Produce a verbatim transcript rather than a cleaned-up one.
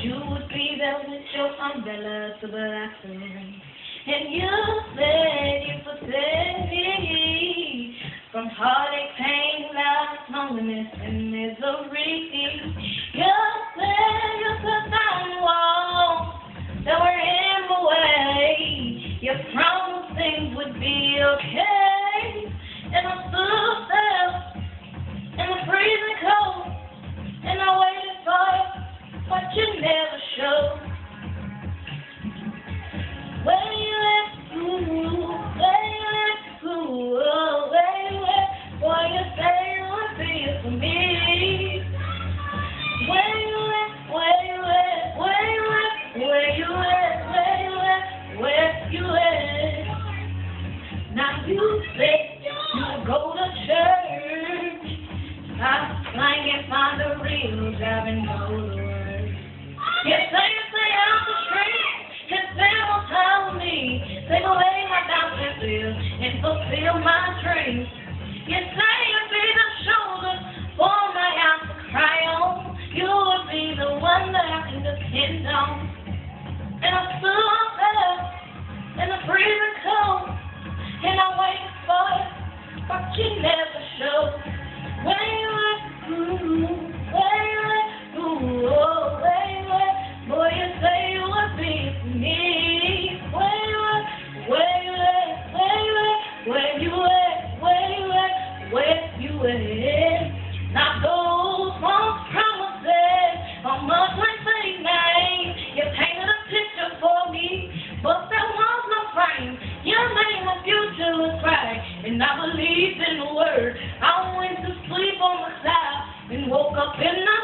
you would be there with your umbrella to block the rain. And you said you protect me from heartache, pain, loss, loneliness, and misery. You said you put down walls that were in my way. You promised things would be okay. And I stood there in the freezing cold, and I waited for you, but you never showed. Where you at? Ooh, where you at? Ooh, oh, where you at? Boy, you say you would be for me. Where you at? Where you at? Where you at? Where you at? Where you at? Where you at? Now you say you go to church. Stop lying and find the real job and go to work. You say you stay out the street. Take away my doubts bill and fulfill my dreams. You say you'd be the shoulder for my house to cry on. You would be the one that I can depend on. And I stood there in the freezing cold, and I waited for you, but you never showed. Where you at? Ooh, where you at? Ooh, oh, where you at? Boy, you say you would be for me. Where you at? Where you at? Where you at? Where you at? Where you at? Now those false promises are much like fake names. You painted a picture for me, but there was no frame. You made my future look bright, and I believed in the word. I went to sleep on my side and woke up in the